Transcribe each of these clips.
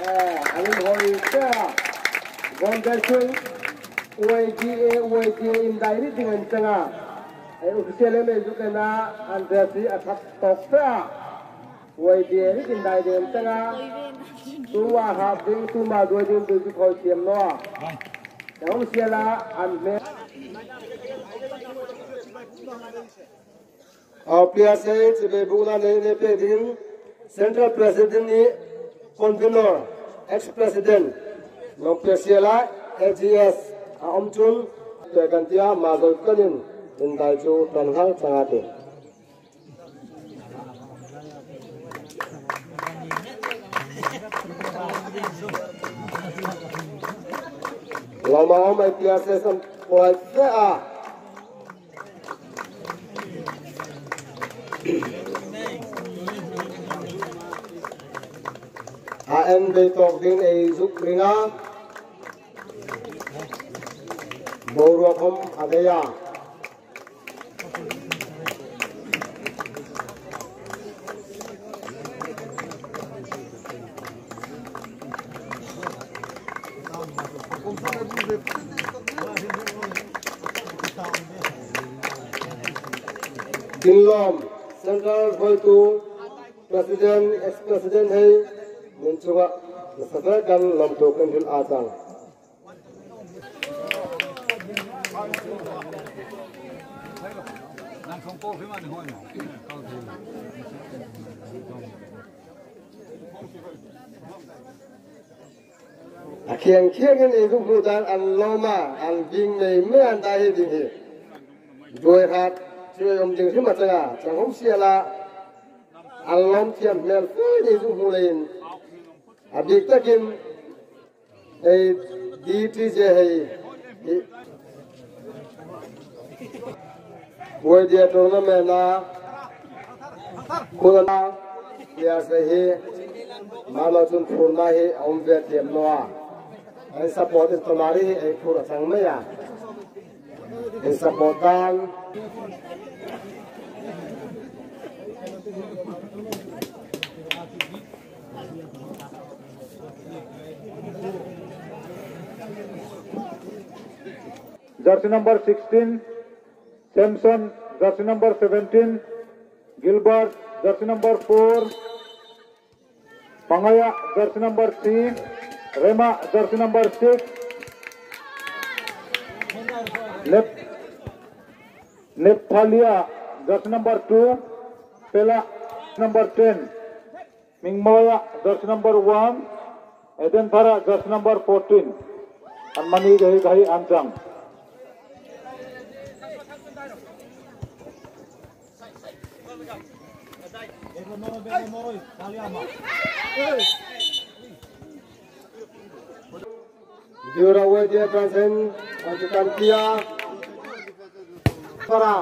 anh hồi xe còn cái chuyện UAGA in đại đi dengan tengah official ini juga na Andreasi atas topnya UAGA ini in đại dengan tengah tua habing tua dua jam tujuh kau siam noa yang siapa anda PSA sebagai bulan ini pedin Central President ni Convener ex-President Long PSA LGS Om Chun gantia mazul kanin indai ju tanhal sangate lama om PSA sam PSA AN betok din ay zukringa Borokom adaya Dinlom Central Hoitu Presiden ex-Presiden hai mencoba menyelesaikan lom token din atang Akiang ini itu bukan lama, bing me andai ini. Dua hat, saya jeng si macam jangan siapa alam tiap mel ini itu mulain. Adik takin, DTJ Boy dia tournament na kuna biasa malah cun purna om Vietnam noa ai support itu lari ai pura sang maya ai supportan jersey number 16 Samson, jersey number 17, Gilbert, jersey number 4, Pangaya, jersey number 3, Rema, jersey number 6, Nepthalia, jersey number 2, Pela, number 10, Mingmoya, jersey number 1, Eden Thara, jersey number 14, and Mani Gahi Anjang. Diora dia present untuk dia para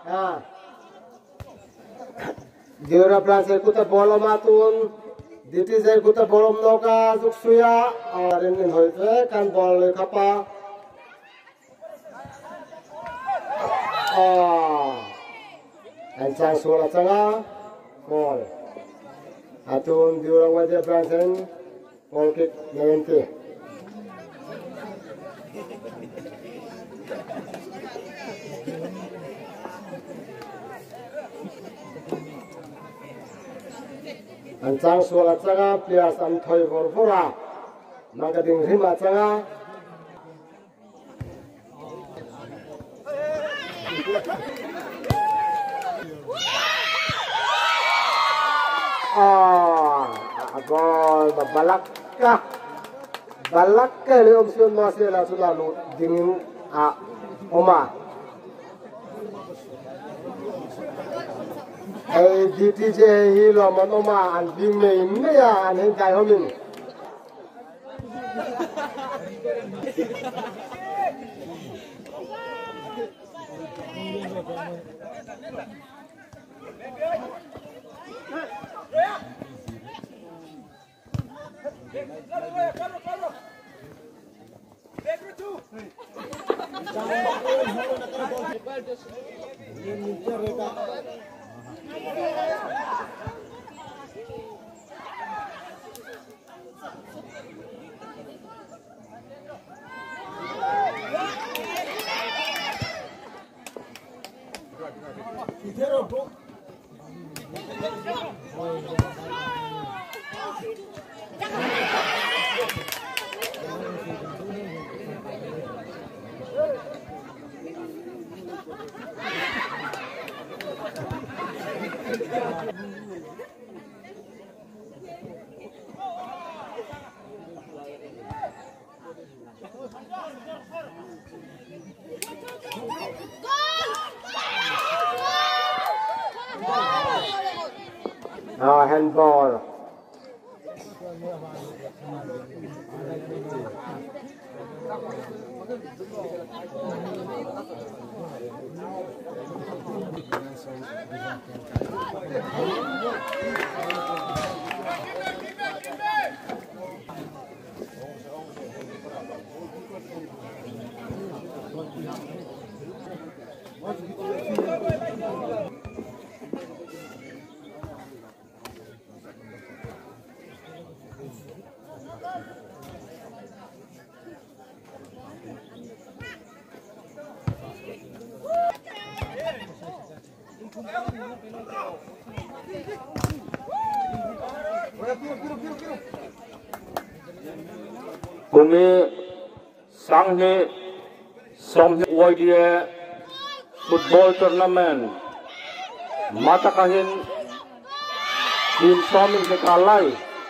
Diora present kita bola matun diti saya kita bola noka suksuya arin hoife kan bola kapa ancang suara tengah gol atun Diora dia present gol kick nanti ancang suara tengah pias antoi borfora maka ding rima tengah gol balak le option masih la selalu dingin oma DTJ hilo manoma an bing me ya an hentai homin handball kumi sanghe somhe YDA football tournament matakahin team soming ke kalai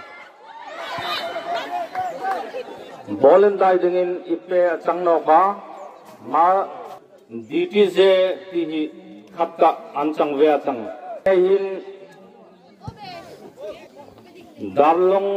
bolen dai dingin ipe changno ka ma DTJ tihi khatka anchang ve achang hin darlong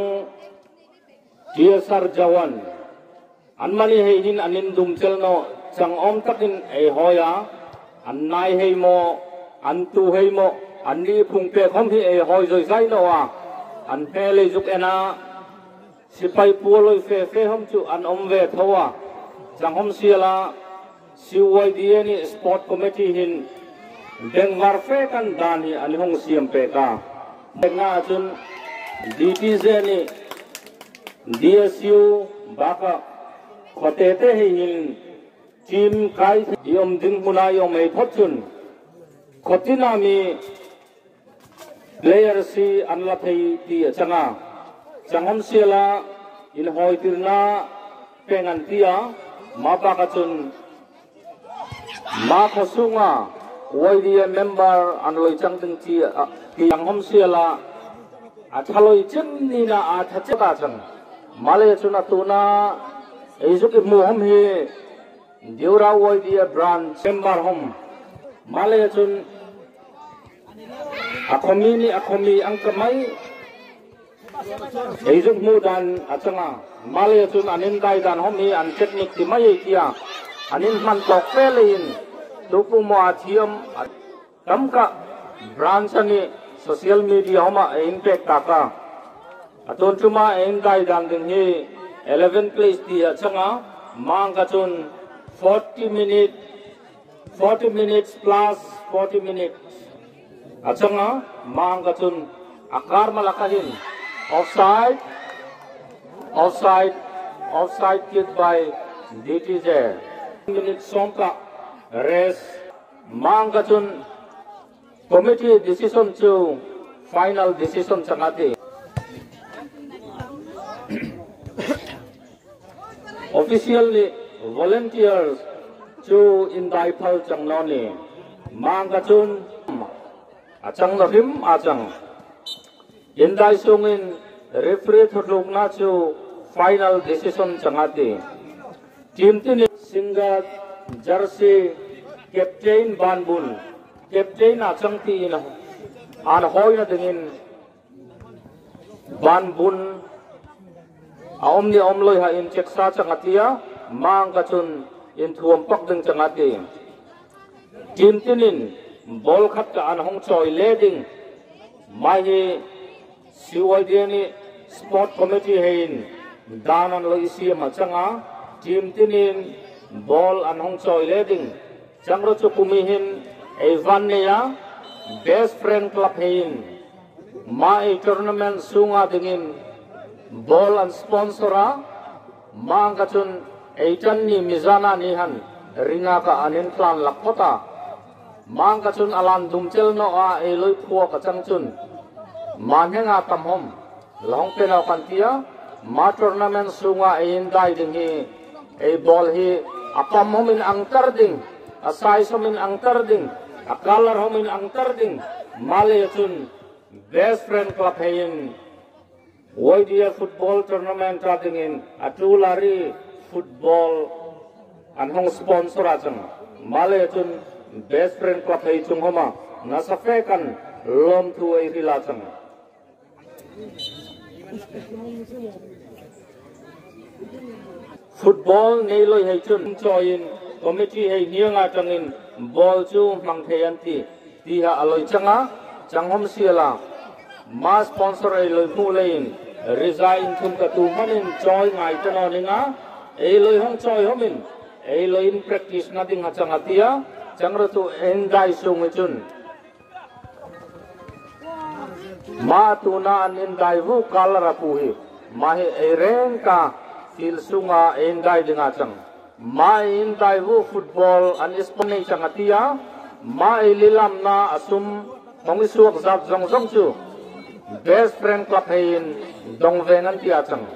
TSR Jawan anmani hin anin dumchel no chang om takin e hoya annai hei mo antu hei mo anni phungpe khom hi e hoi joi sai no wa an pe le juk ena sipai puoloi fe hom chu an om ve thowa chang hom siala CYDA ni sport committee hin dengwar fe kan dani ani hong siam pe ka na chun DTJ ni DSU baka khotete hin team kai yom ding muna yom ei thotchun khotina mi player si anla thei ti changa changam sela in hoitirna pengan tia ma pa ka chun ma khosunga YDA member anloi changting chi changam sela athaloi chen ni na a thachata chang male chuna tuna ejuk mu hom hi diura YDA branch member hom male chun akhomi angkamai ejuk mu dan achanga male chun anin dai dan hom hi an technique ti mai kia anin man tok pelin tupu mo athiam tamka branch ani social media homa impact taka aton chuma en dai dan ding hi 11 place ti achanga mang ka chun 40 minutes plus 40 minutes achanga mang ka chun akar malakahin offside kick by DTJ minutes somka rest mang ka chun committee decision to final decision changati officially volunteers to indai phal changnoni mang ka chun achang na him achang indai sungin referee thuluk na chu final decision changati team tin single jersey captain banbun captain achang ti na an hoi na dingin banbun aom ni om loi ha in check sa changatia mang ka chun in thuam pak ding changati team tinin bol khat ka an hong choi leding mai hi CYDA ni sport committee hein danan loi siam changa team tinin bol an hong choi leding changro chu kumihin evan ya best friend club hein mai tournament sunga dingin ball and sponsora mang ka chun eitan ni mizana ni han ringa ka anin plan lakota mang ka chun alan dumchel no a eloi phua ka chang chun manhenga tamhom long penau kantia ma tournament sunga ein dai ding hi e ball hi apam homin angtar ding asai somin angtar ding akalar homin angtar ding male chun best friend club hein YDA football tournament ratingin atulari football anhong sponsor achang male chun best friend club hei chung homa nasafe kan lom thu ei rila chang football nei loi hei chun join committee hei hianga changin ball chu mang thean ti ha aloi changa changhom siala ma sponsor ei loi mu lein resign thum ka tu manin joy ngai tano ninga ei loi hong joy homin ei loi in practice na ding ha changa tia changra tu endai sung chun ma tu na an endai vu kalara pu hi ma he eren ka til sunga endai dinga chang ma endai vu football an ispanei changa tia ma lilam na asum mongi suak zap zong zong chu best friend club hein dong vengan tia chang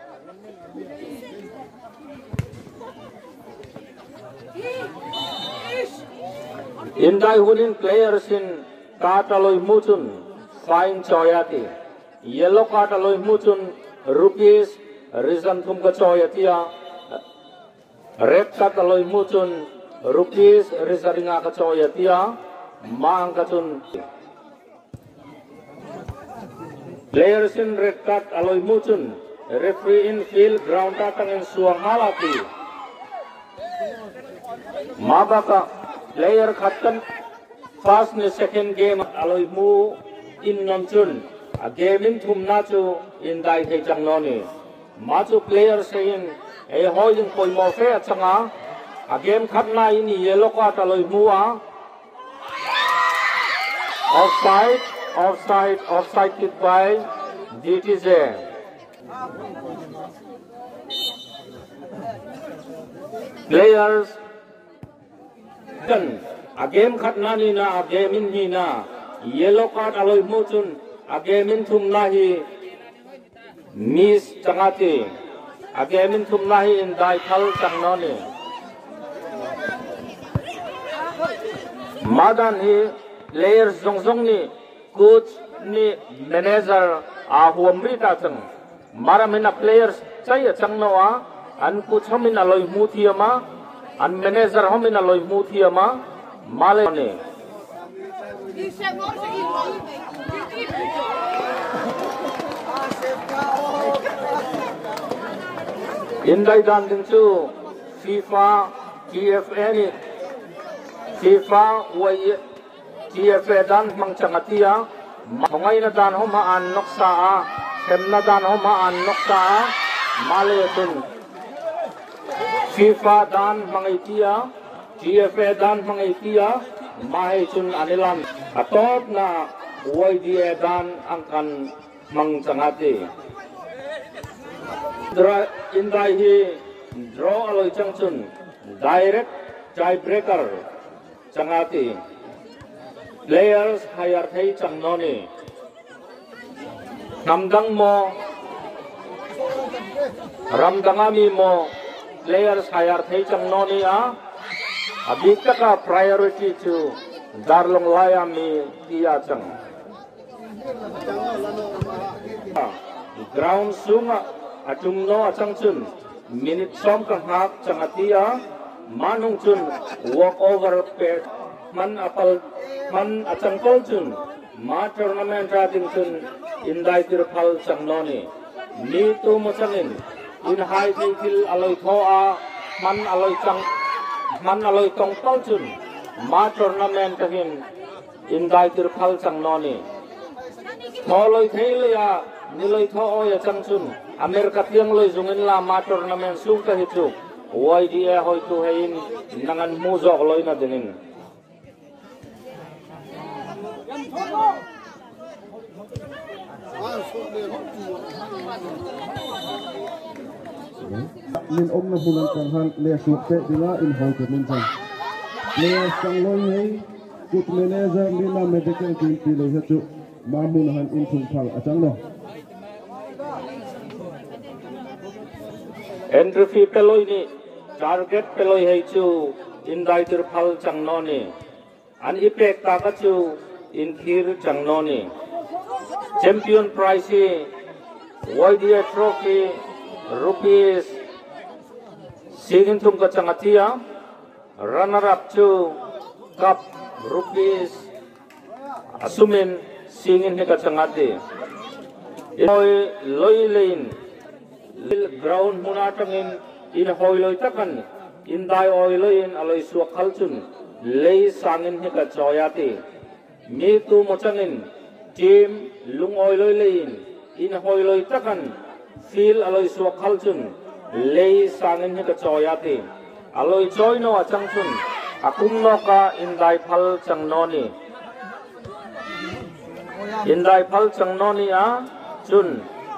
endai hunin players in kataloi muchun fine choyati yellow kataloi muchun rupees reason thum ka choyatia red kataloi muchun rupees reasoninga ka choyatia mang ka chun players in red card aloi muchun referee in field ground ta tangin suang halati mabaka player khatkan first ni second game aloi mu in namchun a game in thum na chu in dai thei chang no ni ma chu player sein e hoing poi mo fe changa a game khat na in yellow card aloi mu a offside kick by DTJ players kan a game khat na ni na a game in hi na yellow card aloi mu chun a game in thum na hi miss changati a game in thum na hi in dai thal chang no ni madan hi players zong zong ni coach ni manager a huam ri ta chang maramina players chai chang no a an coach homin aloi mu thiama an manager homin aloi mu thiama male ne indai dan din chu FIFA TFA ni FIFA wai TFA dan mang changatia mangai na dan homa an noksa a semna dan homa an noksa a male tun FIFA dan mangai tia TFA dan mangai tia mai chun anilam atot na wai dia dan angkan mang changati indai hi draw aloi changchun direct tie breaker changati players higher thei changnoni namdang mo ramdangami mo players higher thei changnoni a abikaka priority to darlong layami dia chang ground sunga atumno achangchun minute som ka hak changatia manung chun walk over pet man apal man achangkol chun ma tournament rating chun indai tirphal changnoni ni tu mochangin in high til aloi tho a man aloi tongpal chun ma tournament kahin indai tirphal changnoni tholoi theilia niloi tho oya changchun Amerika tiang loi zungin la ma tournament sung ka hitu YDA hoi tu hein nangan muzok loi na dinin min om na bulan kang han le suk pe dinga in hol ke min chang le sang loi hei kut manager min na medical team pi le chu ma mun han in thung phal achang no entry fee peloi ni target peloi hei chu indai tirphal changno ni an effect ta ka chu in thir changno ni champion prize YDA trophy rupees sigin thum ka changatia runner up chu cup rupees asumin singin he ka changati hoi loi lein ground muna tangin in hoi loi takan in dai oi loi in aloi suak khalchun lei sangin hi ka choyati mi tu mochangin team lung oi loi lein in hoi loi takan feel aloi suak khalchun lei sangin hi ka choyati aloi choi no achangchun akum no ka in dai phal changnoni in dai phal changnoni a chun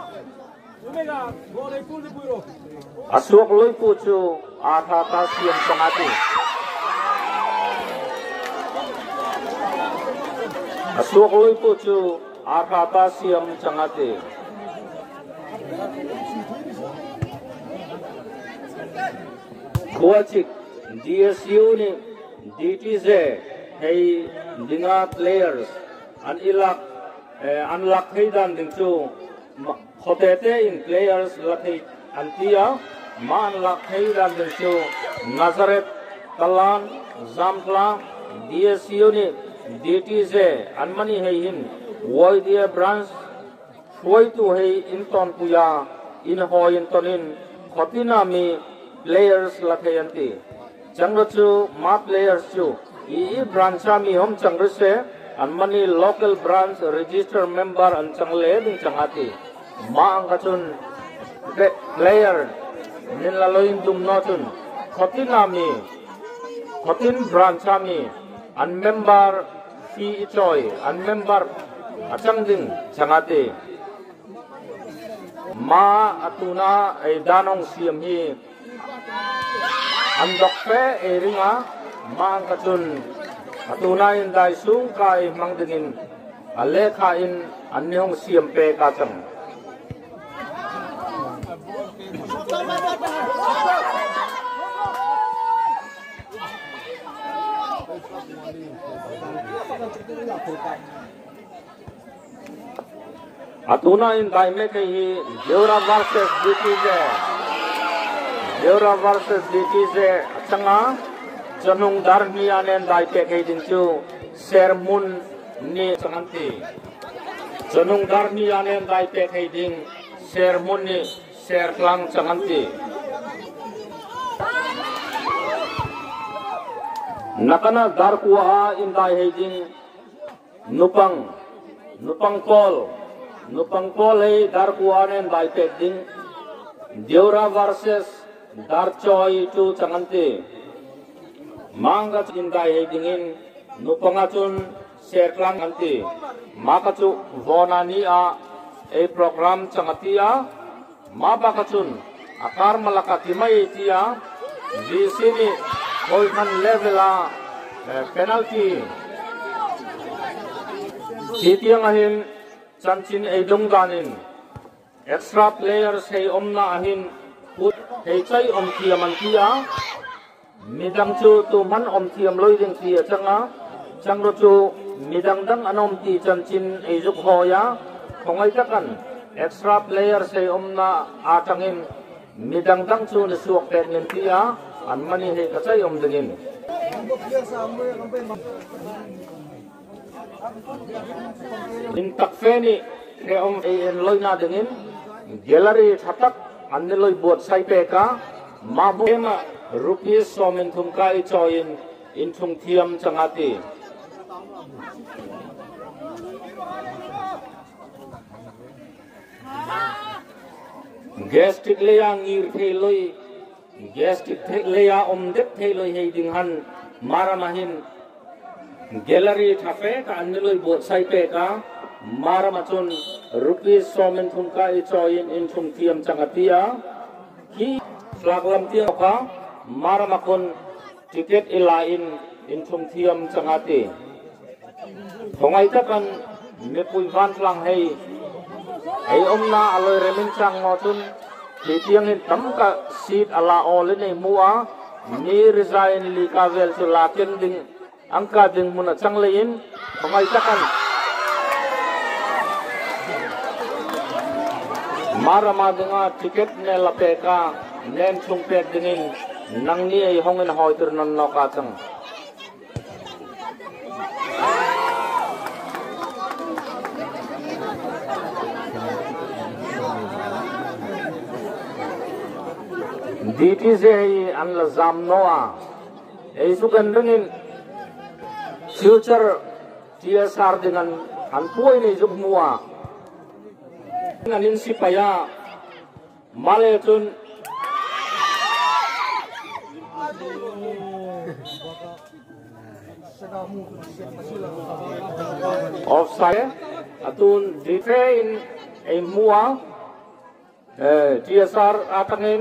asuk loi pu chu atha ta siam changati asuk loi pu chu atha ta siam changati Kuachik DSU ni DTZ hey dinga players an ilak unlock hey dan ding chu khotete in players lathi antia man unlock hey dan ding chu Nazareth Talan Zamtla DSU ni DTZ anmani hey hin woi dia branch woi tu hey in ton puya in hoi in tonin khotina mi players lathayanti changro chu ma players chu I branch mi hom changro se anmani local branch register member an changle ding changati ma angachun player nin laloin dum notun khotin branch mi an member fi choi an member achang ding changati ma atuna ai danong siam hi andok pe eringa mang kachun atuna in dai sung kai mangdingin alekha in anyong siam pe kachang atuna in dai me kai Deora versus DTZ changa chanung darmi anen dai pe kai din chu sermon ni changanti chanung darmi anen dai pe kai din sermon ni serklang changanti nakana dar kuha in dai hai din nupang kol hai dar kuha anen dai pe din Deora versus dar choi tu changanti mangga cindai hedingin nupangachun serklang anti makachu vonani a program changatia mabakachun akar malakati mai tia di sini golden level a penalty sitiang ahin chanchin dongdanin extra players hey omna ahin hey chai om thiam an tia midang chu tumhan om thiam loi ding tia changro chu midang dang anom ti chanchin ei juk hoya khongai takan extra players hey omna atangin midang dang chu ni suak ten nin tia an mani hey ka chai om dingin in takfeni he om en loi na dingin gallery thatak aniloi buat sai peka mabema rupees somin thumka I choin in thum thiam changati gastic leya ngir theloi gastic leya omdek theloi heiding han maramahin gallery thafe ka aniloi buat sai peka maramachun rupees somin thumka I choin in thum thiam changatia hi flaglam tia ka maramakon tiket ilain in thum thiam changati hongai takan me pui van tlang hei ei omna aloi remin chang ngotun tiang in tamka seat ala ole nei mua ni resign li kavel chu laken ding angka ding muna changlein hongai takan marama denga tiket ne lapeka nen chungpek dingin nangni ei hongin hoitur non no ka chang DTZ an la zam noa ei sukan ringin future TSR dengan an puai nei juk mua nganin si paya male chun offside atun defend ei mua TSR atangin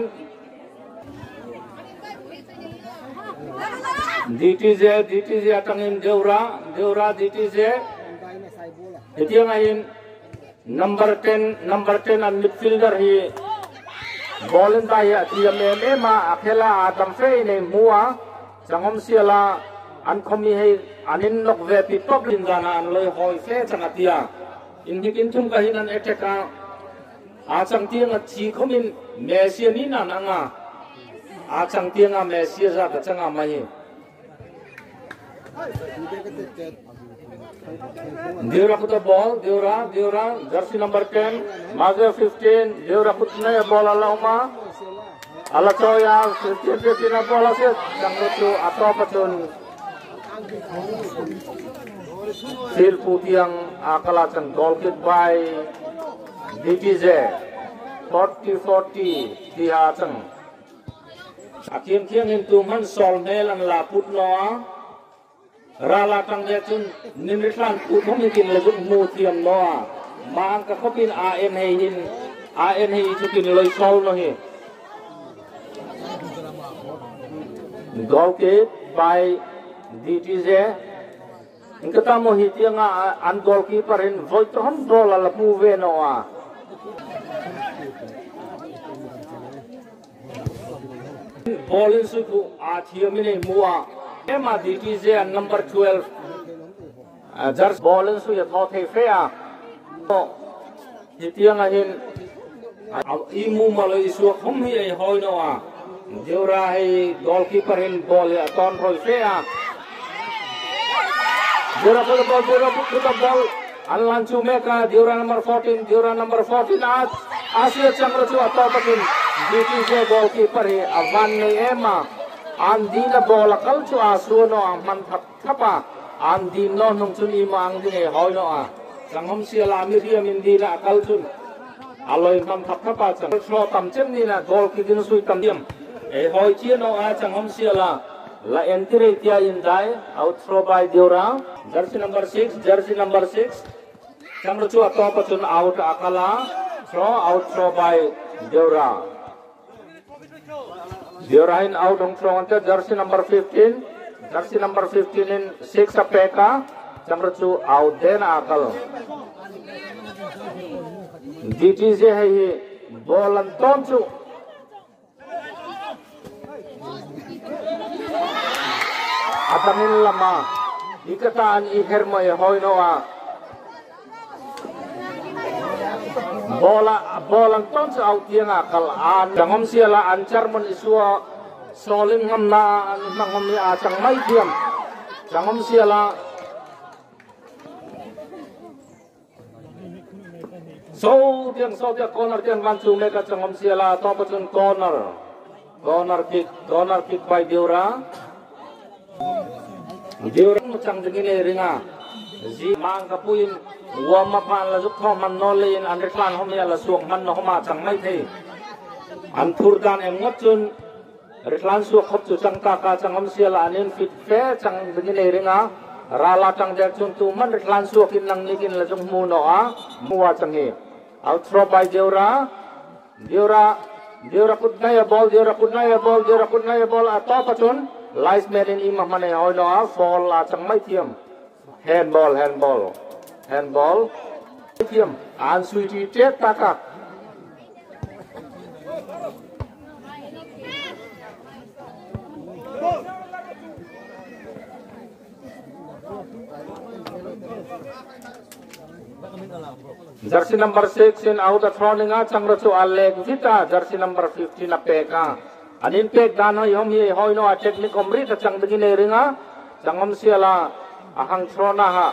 DTZ atangin Deura DTZ itu ngain number 10 an midfielder hi ballin taya tiam ma akhela adam fe ne mua changom siala an khomi he anin nok ve pi top lin dana an loi hoi fe changatia in hikin thum ka hinan eteka a chang tiang a chi khomin mesia ni nan anga a chang tiang a mesia za ka changa mai Deura put the ball, Deura, jersey number 10, Maze 15, Deura put the ball alama, Alachoya, 15 ball aset, Jangotu, Atopatun, Phil Putiang, Akalatan, goal kick by DTZ, 40-40, Tihatang. Akim Kiang into Mansol Mel and La Putnoa. Rala tang dia chun nimritlan uthom hikin lejung mutiam noa mang ka khopin AN hei chukin loi sol no hi goal kick by DTZ ingkata mo hitianga an goalkeeper in void to hom goal la pu ve noa ball in su a thiamine muwa Emma DTZ and number 12 just ball in su ya thot he fair hitiang ahin imu malo isu khom hi ai hoi no a Deura hai goalkeeper in ball ya ton roi fair Deura put the ball Alan Chumeka Deura number 14 Asia Changro chu atapakin DTZ goalkeeper hi avan nei Emma Andi na bola kal chu asuno ang man thapa andi no nong chuni mang dinge hoi no a sanghom siala mi ria min di na kal chun aloi man thapa chang so tam chem ni na gol ki din sui tam diam e hoi chi no a sanghom siala la entry tia in dai out throw by Deura jersey number 6 changro chu atop chun out akala throw by Deura Deura in out on throw ante jersey number 15 in 6 apeka chamra chu out den akal DTZ hai ball an tom chu atamin lama ikatan ihermo e hoino a bola ton sa out yang akal an dangom siala ancar mon isua soling ngamna mangom ni achang mai diam dangom siala so dia corner tiang lancu meka dangom siala topatun corner kick by Deura macang dengine ringa ji mang kapuin wama pan la juk thom man no lein an reklan hom ya la suak man no ma chang mai the an thur dan em ngot chun reklan suak khop chu chang ta ka chang om sia la anin fit fe chang begin le ringa rala chang der chun tu man reklan suak kin nang nikin la jong mu no a muwa chang he out throw by Deura put na ya ball atop chun lies man in imam mane oi no a fall la chang mai thiam handball tiam an suiti tet takak jersey number 6 in out throwing a changro chu alek vita jersey number 15 apeka anin pek dan hom hi hoi no a technique omri ta chang begin ringa changom siala ahang throna ha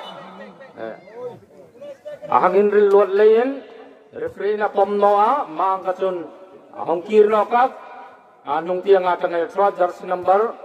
ahang in ril lot lein referee na pom no a mang ka chun ahong kir no ka anung tiang atang extra jersey number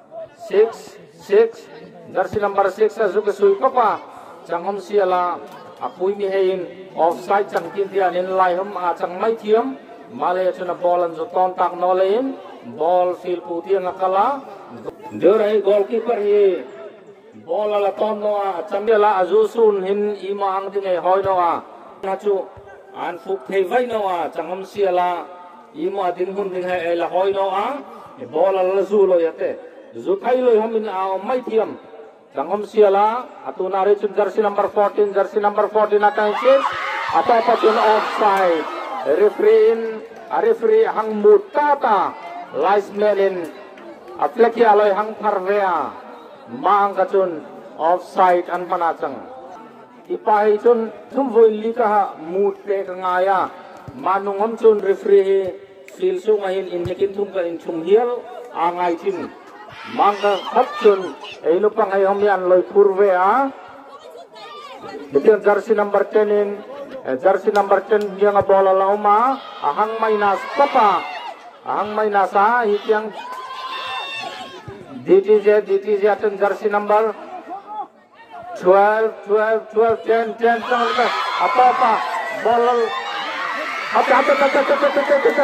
6 jersey number 6 azuk sui papa changom siala apui mi hein offside changkin dia nin lai hum a chang mai thiam male chuna ball an zoton tak no lein ball field pu tiang akala derai goalkeeper hi ball ala ton no a chamela azusun hin ima ang dingai hoi no a na chu an fuk thei vai no a changom siala ima din hun ding hai la hoi no a ball ala zu lo yate zu thai lo hamin a mai thiam changom siala atuna re chun jersey number 14 akan chip atau patun offside referee hang mutata lies melin atleki aloi hang parvea mang kacun offside an panachang ipai chun thumvoi lika mut pe kangaya manungom chun referee fil su ngahin inhekin thum ka in thum hial angai thin mangka khapchun ei lupang ai homian loi purvea betul jersey number 10 in jersey number 10 dia ngabola lauma ahang mainas papa ahang mainasa hitiang DTZ aten jersey number 12 10 apa bola apa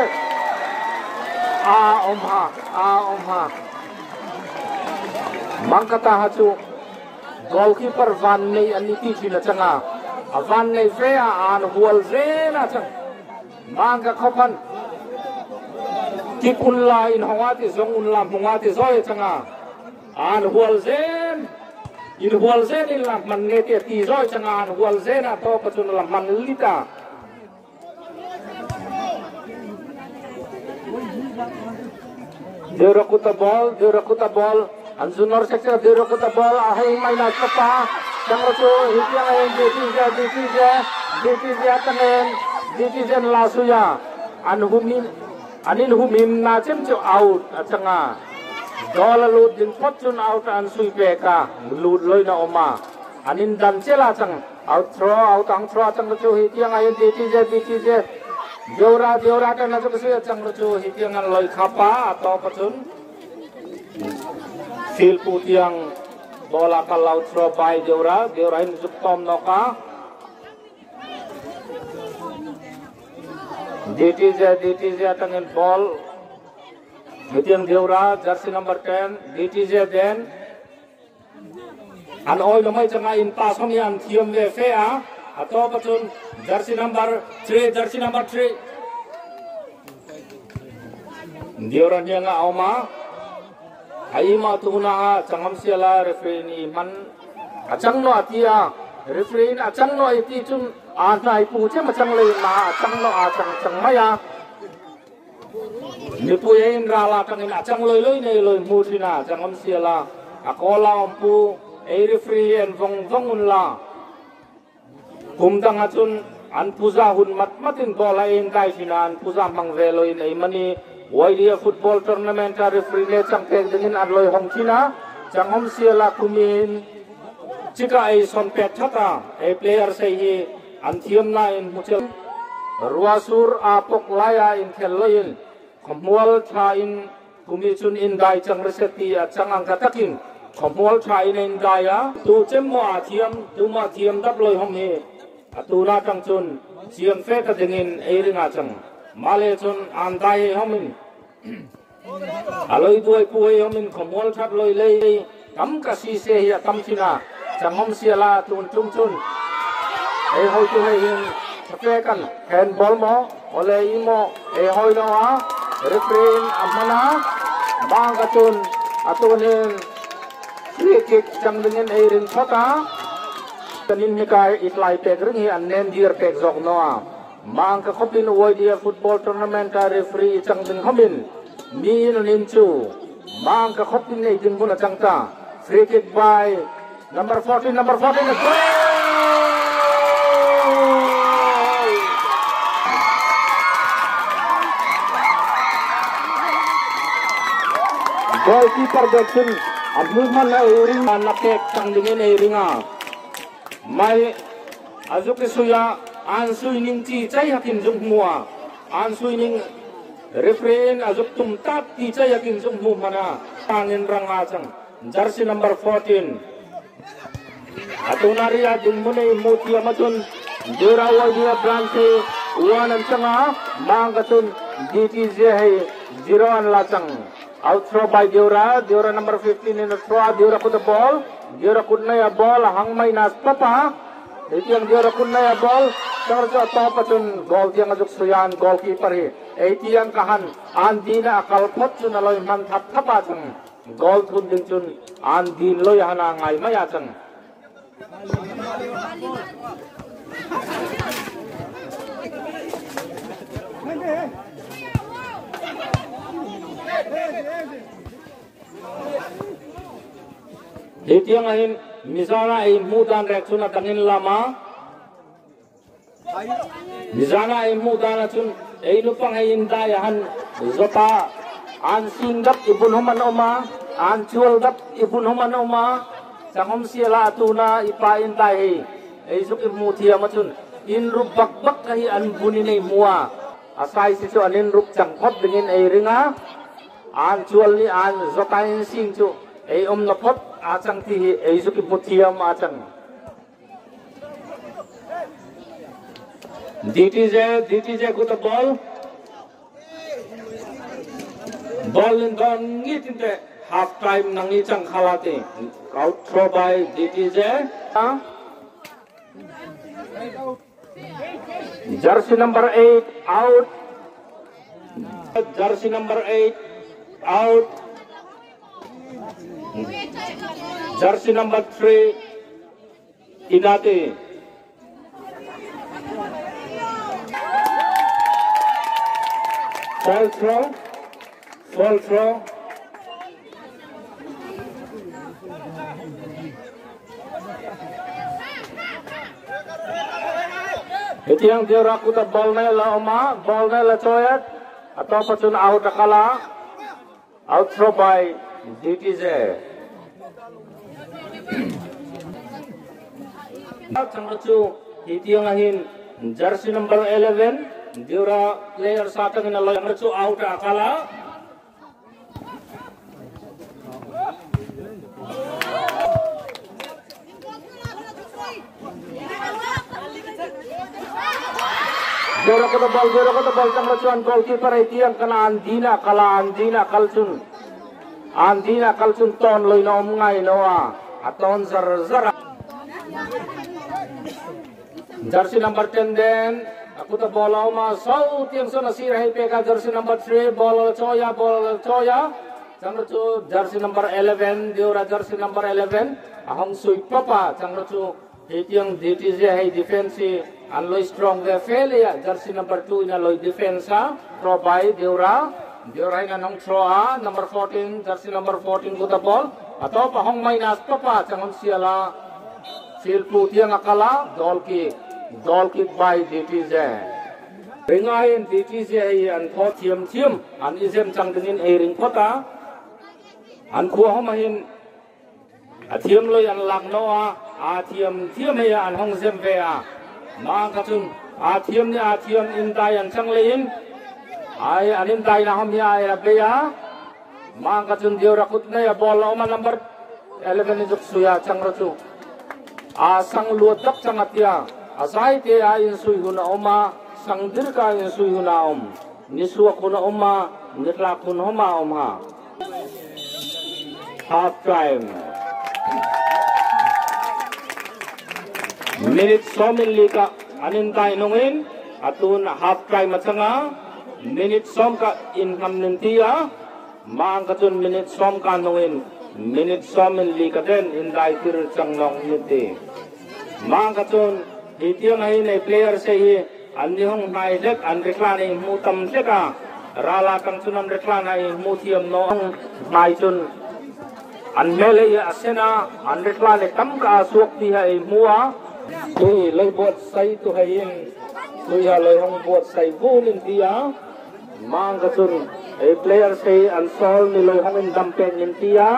omha mangkata hachu goalkeeper van nei aniti china changa van nei vea an hual zena chang mangka khopan kikun lain hawati zong un lam hawati zoi changa an hual zen in lam man ngete ti zoi changa an hual zena to pachun lam man lita Derakuta ball Anjunor seksa derakuta ball ahai mainas kapa Jangrocho hitiang ahai DTZ atangen lasuya anin humim na cemco out atanga dola lut din potchun out an sui peka lut loi na oma anin dan cela chang out throw chang rocho hitiang ahai DTZ Deura kan na suka chang rocho hitiang an loi khapa atau potchun fil putiang bola kalau throw by Deura in zuktom noka DTZ atangen ball hitiang Deura jersey number 10 DTZ then an oi lo mai changa in pass homian thiam ve fea atau pachun jersey number 3 Deura nya nga oma Aima tuna changam siala referee ni man achang no atia referee achang no iti chun anai pu che machang le ma achang no achang maya ni pu yin rala kan in achang loi nei loi mu thina changam siala akola ompu ei referee en vong un la kum dang achun an puja hun matin bola in dai sinan puja mang ve loi nei mani Waidia football tournament referee le changpek dingin adloi hongchina changhom siala kumin chika ai sonpek thata a player sei hi anthiam na in muchel ruasur apok laya in khelloin khomwal tha in kumi chun in dai chang reseti a changang katakin khomwal tha in daya tu chemmo athiam tu ma thiam daploi hom hi atuna tang chun chiam fe ka dingin ei ringa chang Male chun andai homin aloi tuai puai homin khomol that loi lei kam ka si se ya tam china changom siala tun chun ei hoi tu hei hin fe kan handball mo ole imo ei hoi no a referee amana bang ka chun atunin free kick chang dingin ei rin thota tanin hikai itlai pek ring hi annen dir pek jok no a mang ka khopin Waidia football tournament referee chang ding homin mi nin chu mang ka khopin nei ding buna changta free kick by number 14 goalkeeper Jackson Abdulman na ring nakek chang ding nei ringa mai azuk suya an suining chi chai hakin jung mua an suining referee azuk tumtat ticha yakin sung mu mana tangin rang achang jersey number 14 atunari ading munai mutia matun Deura dia branche wan antanga mangatun DTJ hai 0 an lachang out throw by Deura number 15 in the throw Deura put the ball Deura kudnaya ball hangmai nas papa itiang Deura kudnaya ball charja top patun goal tiang azuk suyan goalkeeper hi itiang kahan andina akal phot chun aloi man thap thapa chang goal thun ding chun andin loi hana ngai maya chang itiang ahin misana ai mudan reksuna tangin lama misana ai mudan chun ei lupang ai indai han zota an singdap ibun human oma an chual dap ibun human oma sangom siala tuna ipa indai ei suk imuthia machun in rup bak bak kai an buni nei mua asai sisu anin rup chang phot dingin ei ringa an chual ni an zota in sing chu ei na phot achang ti ei suk imuthia ma chang DTJ got the ball in the ngitinte half time nangi chang khalate out throw by DTJ jersey number 8 out jersey number 8 out jersey number 3 Inate fall throw itiang Deura kuta ball na la oma ball na la choyat atau pachun out akala out throw by DTJ changchu itiang ahin jersey number 11 Deura player satang na loyang recu out akala Deura kota ball tang recuan goalkeeper itiang kana andina kalsun ton loy na ngai noa aton zar jersey number 10 den aku ta bola ma sau tiang so nasir hai peka jersey number 3 ball choya changru jersey number 11 Deura jersey number 11 ahong sui papa changru itiang DTJ hai defense alloy strong the failure jersey number 2 in alloy defense throw by Deura ina nong throw number 14 jersey number 14 kuta ball atau pahong mai nas papa changam siala field pu tiang akala goal kick by DTJ ringain DTJ an tho thiam an isem chang dingin e ring phota an khuwa homahin athiam loi an lak noa thiam he an hong sem ve ma ka chun thiam in dai an chang lein ai anin dai na hom ya ai be ya ma ka chun Deura kut na ya ball oma number 11 juk suya chang ro chu sang luat dak chang atia asai te in sui huna oma sangdir ka in sui huna nisua kuna oma nitla kun homa ha half time minute somin lika anin tai nongin atun half time machanga minute som ka in hamnintia mang katun minute som ka nongin minute somin lika den in dai tir changnong niti mang katun itiang hai nei player se hi an hong mai lek an reklan ei mu tam seka rala kang sunam reklan ai mu thiam no mai chun an mele ya asena an reklan e tam ka suak ti hai muwa tu loi bot sai tu hai in tu ya loi hong bot sai bulin dia mang ka chun ei player se an sol ni loi hong in dam pen in dia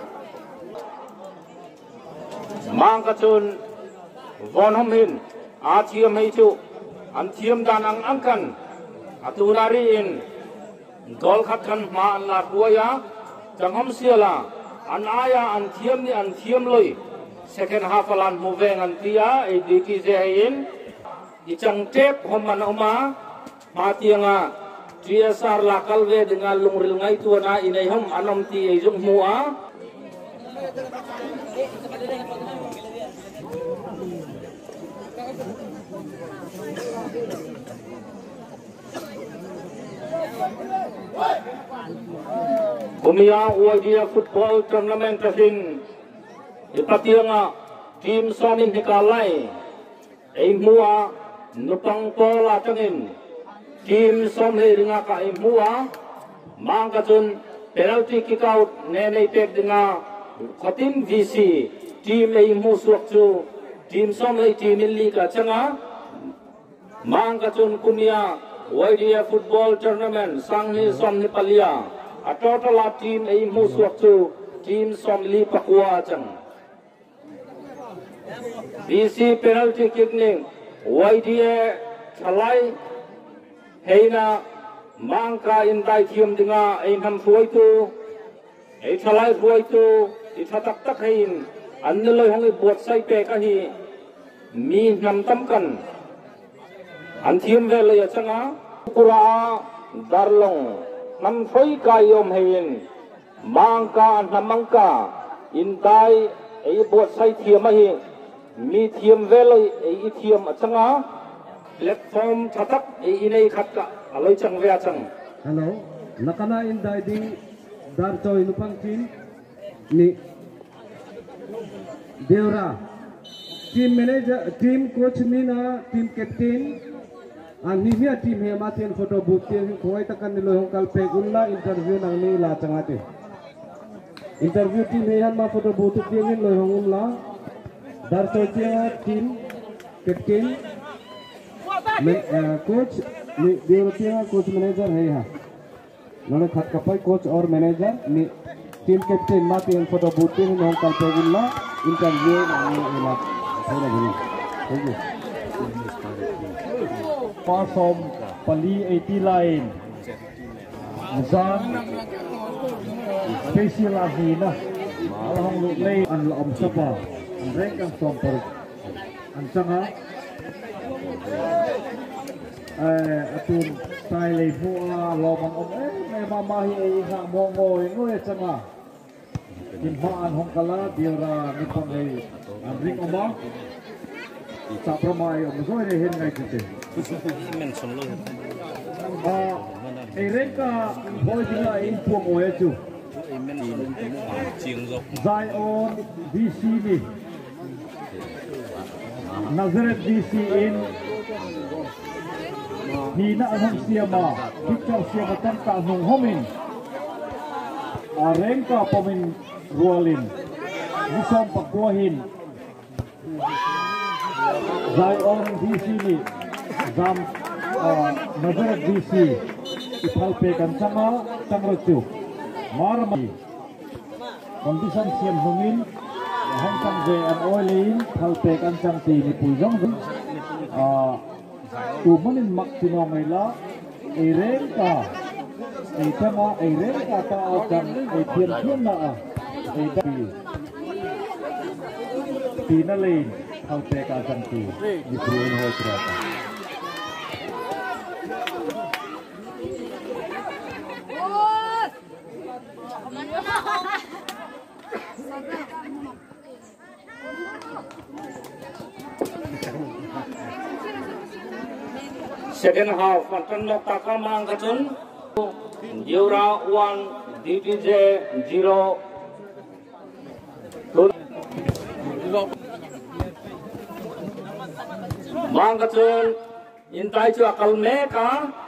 mang ka chun von hom hin thiam hei chu an thiam dan ang angkan atunari in gol khat kan ma an la buaya jangham siala an aya an thiam ni an thiam loi second half alan moving an tia e diki je hin i chang tep hom man oma ma tianga TSR la kalve dengan lungril ngai tuana inai hom anom ti e jung mua Kumia Uadia Football Tournament kasin ipatianga team somin hikalai ei mua nupang pola tangin team som he ringa ka ei mua mang ka chun penalty kick out ne nei pek dinga khatim VC team ei mu suak chu team som lei team in li ka changa mang ka chun kumia Uadia Football Tournament sanghi som ni palia a total of team ei mu suak chu team som li pakwa chang BC penalty kick ning YDA thalai heina mangka in dai thiam dinga ei nam fuai tu ei thalai fuai tu i thatak tak hein an loi hong i bot sai pe ka hi mi nam tam kan an thiam ve le changa pura darlong nam foi ka yom hein mangka an namangka in dai ei bot sai thiam hi mi thiam veloi ei thiam achanga platform thatak ei inei khatka aloi chang ve achang hello nakana in dai di dar choi nupang tin ni deura team manager team coach ni na team captain ang ni hia team he ma ten photo booth te khoi takan ni lo hong kal pe gulla interview nang ni la changate interview team he han ma photo booth te ni lo hong la dar choi team captain coach ni deura coach manager hai ha nole khat kapai coach or manager ni team captain ma ten photo booth te ni hong kal pe gulla interview nang ni la sai la bhi thank you Pasom Pali 80 line Zan Special Ahina Alhong Lutlay An Laom Sapa An Rek Ang Somper An Sanga Atun Tai Lei Fua Loman Om May Mamahi Ay Isa Mongoy Ngoy Sanga Kimhaan Hong Kala Diora Nipang Lei An Ring Oma Sa Pramay Om Zoy Rehin Ngay Kite Ereka boy dina in puang oya chu Zion DC ni Nazareth DC in Hina anong siyama Picture siyama tanta anong homin Arengka pamin rualin Nisong pagkuahin Zion DC ni Zam Nazareth DC ipalpe kan sama tangrochu marami kondisyon siam hungin hong kang je an oilin palpe kan sang ti ni pujong tu manin mak tinongela erengka etama erengka ta akan etien na edapi tinalin palpe kan sang ti ni pujong ho trata second half Pantan Taka Mangkatun Eura 1 DTJ 0 Mangkatun Intai Chu Akal Meka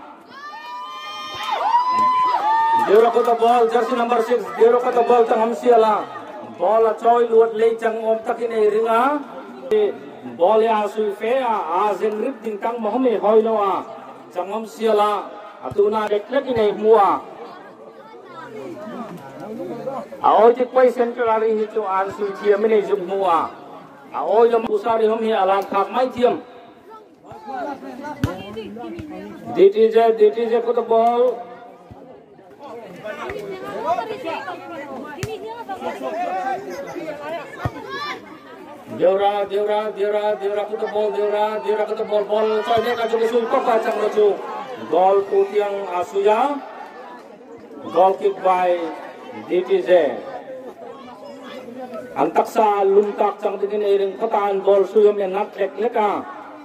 Eura ko the ball jersey number 6 Eura ko the ball Tangam Siala ball a choy luat lei chang om takin e ringa ball ya sui fe a zen rip ding tang mohme hoi lo a changom siala atuna deklek nei mua a oi tik pai center ari hi chu an sui thiam nei jum mua a oi lo musari hom hi alam khak mai thiam DTJ ko the ball Diora kata bol kata bol saya kata kesul kok kacang lucu gol putiang Asuya goal kick by DTZ antak sa luntak sang tingin iring kataan bol suyom yang natlek leka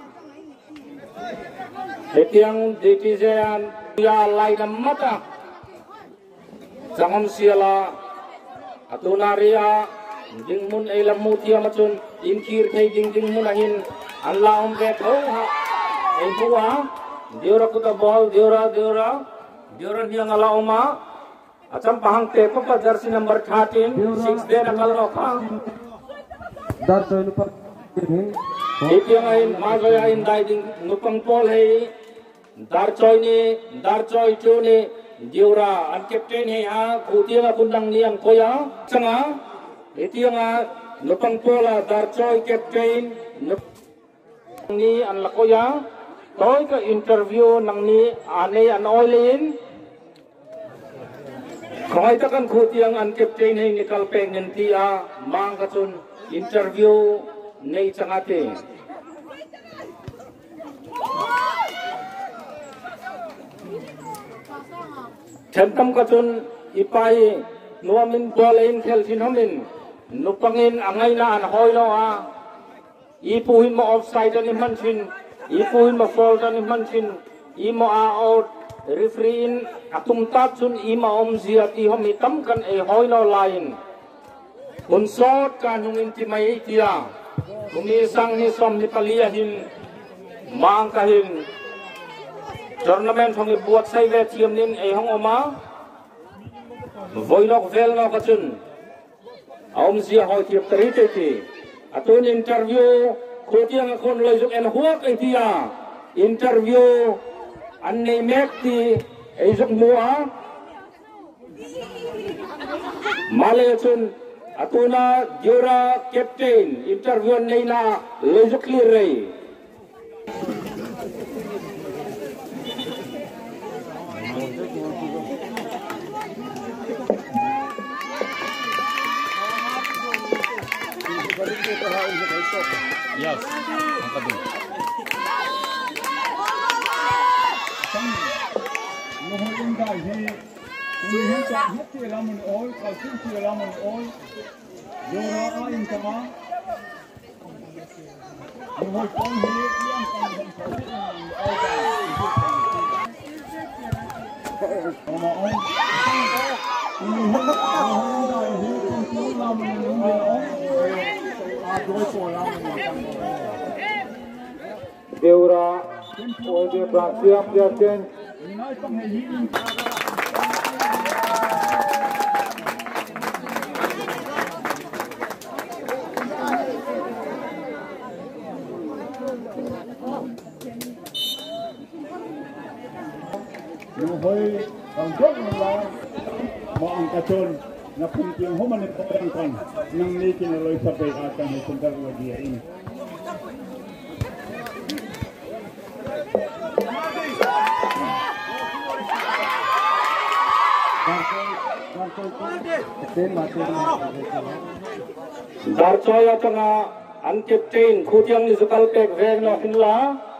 hetiang DTZ ya lain mata jangan siala atunaria ding mun ay lamutia macun inkir kay ding mun ahin Allah bet ha ay buwa diora kuta ball diora niya ngala uma acam pahang te pa jersey number 13 6 day nakal roka dar to lupa iti ngayon magaya in ding nupang pol hay dar choy tu ni diora an captain hay ha kutia nga kundang niyang koya sanga iti nga nupang pola darchoy captain ni an lakoya toy ka interview nang ni ane an oilin kung ita kan kutiang an captain ni kalpeng ntia mang katun interview nei changate chantam katun ipai nuamin bolain kelsin hamin nupangin angay na an hoy no ha ipuhin mo offside ni mansin ipuhin mo foul ni mansin imo out referee in atumtat sun ima omzia ti homitam kan e hoy no line unsot kan hung intimay tiya kung isang ni som ni paliyahin maangkahin tournament hong ibuat sa iwe tiyam nin e hong oma voinok vel no kachun Om siya hoy tiap terite ti atun interview kutiang akon lezuk en huak itia interview anne mekti ezuk mua male chun atuna jura captain interview neina lezuk lirei Yes, angkat dulu. Mohon guys, ini tak hati lamun all, kalau sih lamun all, jora aing sama. Mohon kau ini yang kau Deura, oleh Brazil Captain. Nuhoi ang jog nila mo ang kachon na puntiang human ito kan nang niki na loy sa bay at ang sundar lagi ini. Darchoy at nga ang captain kutiang ni Zukalpek veg no hinla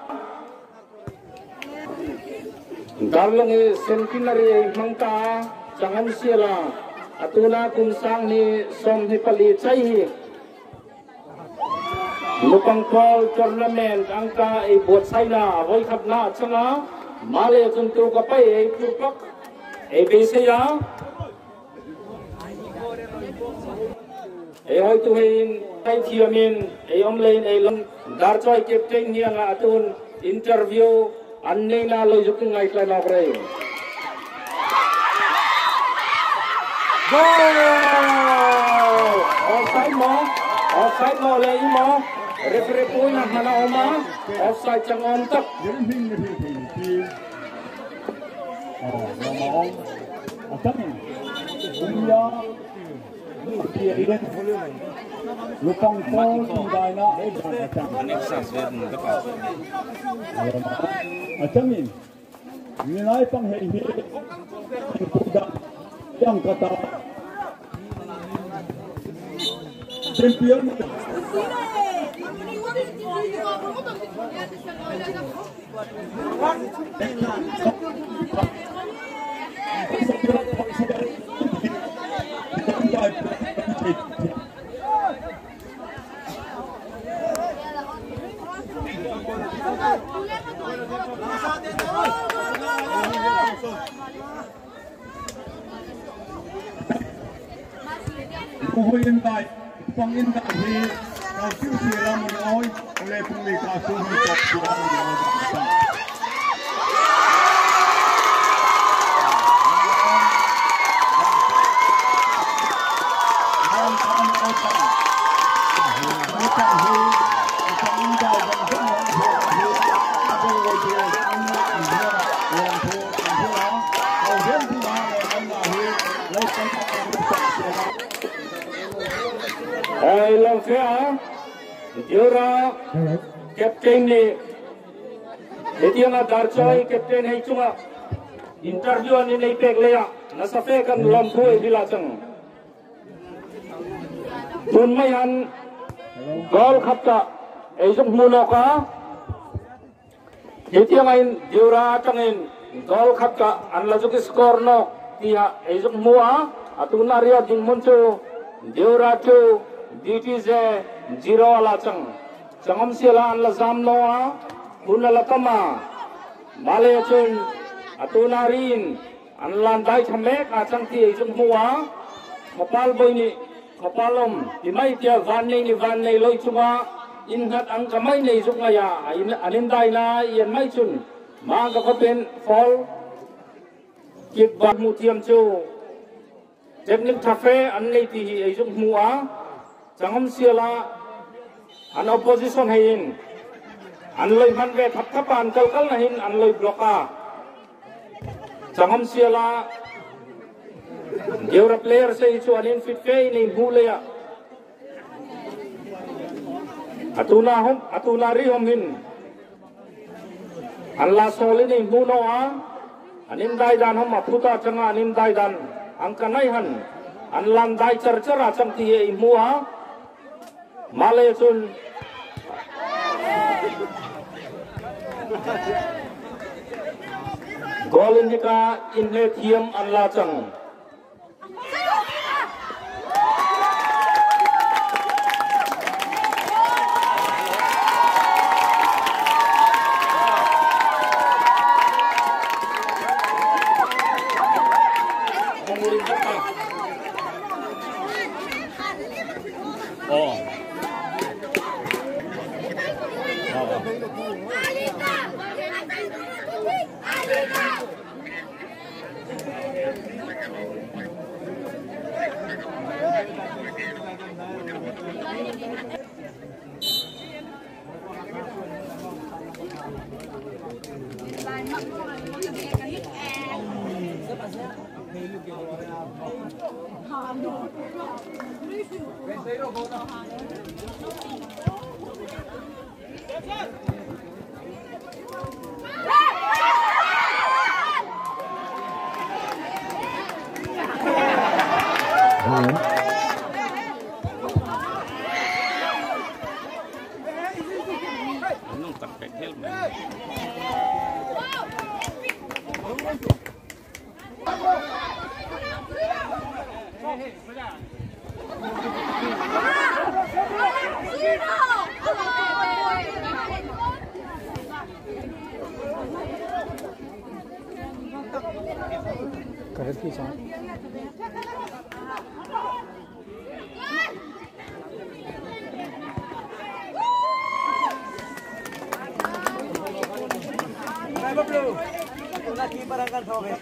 darlang centenary mangka jangan sila atuna kunsang ni som ni pali chai lupang call tournament angka e buat saina World Cup na changa male juntu kapai e pupak e bisaya e hoy tuhin tay thiamin e omlein e lam darchoy captain niya nga atun interview anne na lojuk ngai tla na pre goal offside mo le mo referee po na mana oma offside chang on tak Lupang Paul tinggal na Acamin, nilai pang hehi yang kata champion Pangin pangin di kau silam menoi oleh pemilik asuh untuk silam Long Fair, Jura, Captain ni, Etiang Darjoy, Captain Hai cuma interview ni naik peglea, nasafe kan lampu dilacang. Tunmayan gol kapta, esok munoka, Etiang ain Jura cangin gol kapta, anlajuk skor no, tiha esok mua, atau naria jing muncul, Jura tu. DTZ 0 alacang, cangam sila an lazam noa, puna lakama, malayacun, atunarin, an landai camek acang ti ejung mua, kapal boy ni, kapalom, dimai tiya van ni loy cuma, ingat ang kamay ni ejung ngaya, anindai na iyan may chun, mga kapen fall, kikbag mutiam chu, teknik tafe an ni ti ejung mua. Jangan siapa an opposition hain, an loy manwe thap-thapan kal nahin an loy bloka. Jangan siapa Euro player se isu anin fit fe ni bulaya. Atunari homin. An la soli ni bunoa, anin daidan hom aputa canga anin daidan angkanaihan, an landai cercara cang tiye imua. Malaysun gol indika inle thiam an lachang oh Lagi barangkan sobek.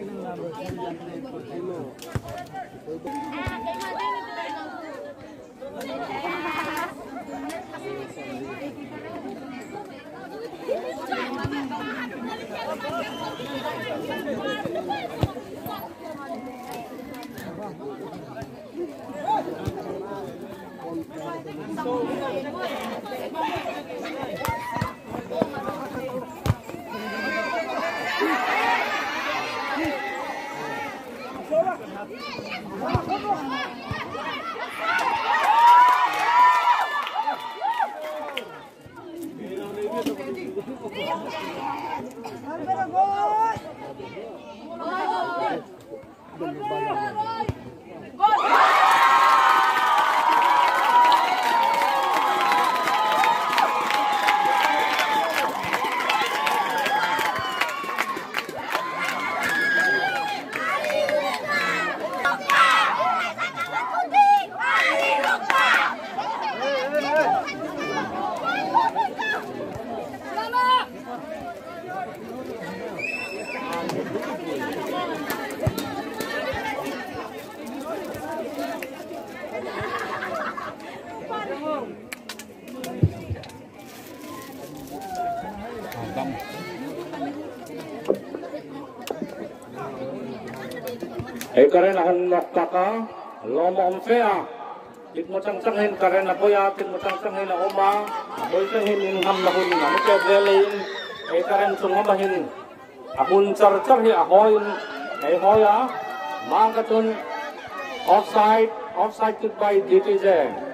Karen akan nakaka loma omfea tit mo chang hen karen na boya tit mo chang hen na oma boy chang hen in ham na hun na ke velein karen sung ma hin ahun char hi ahoin hoya mang ka tun offside tit by DTJ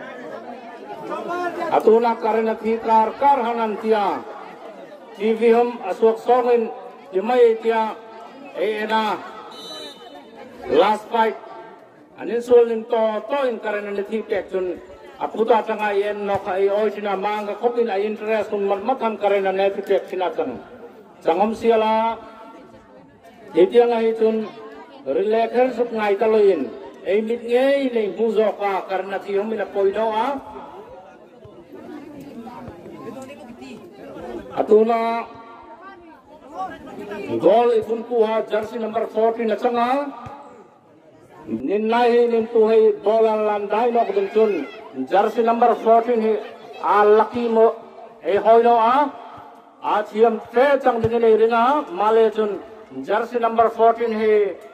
atuna karen na thikar kar hanan tia TV hum aswak songin dimai tia ena last fight anin sulin to in karena nanti pekun aputa tanga yen no kai oi sina manga kopin ai interest kun mathan karena nanti pek sina kan sangom siala dia ngai tun relaxer sup ngai kaloin ei mit ngei nei buzo ka karena tiom mina poido a atuna gol itun kuha jersey number 14 na changa Ninai nintuhai bola landai no kudun jersey number 14 hi alaki mo hoino a thiam fe chang ding nei ringa male chun jersey number 14 hi